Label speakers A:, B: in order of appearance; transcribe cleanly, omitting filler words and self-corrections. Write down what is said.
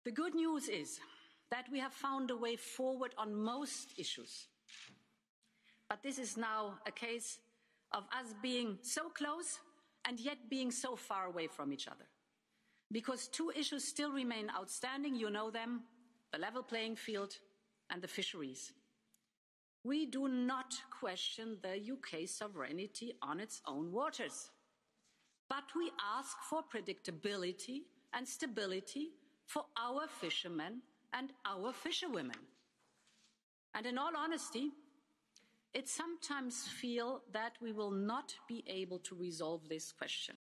A: The good news is that we have found a way forward on most issues. But this is now a case of us being so close and yet being so far away from each other. Because two issues still remain outstanding, you know them, the level playing field and the fisheries. We do not question the UK's sovereignty on its own waters, but we ask for predictability and stability for our fishermen and our fisherwomen. And in all honesty, it sometimes feels that we will not be able to resolve this question.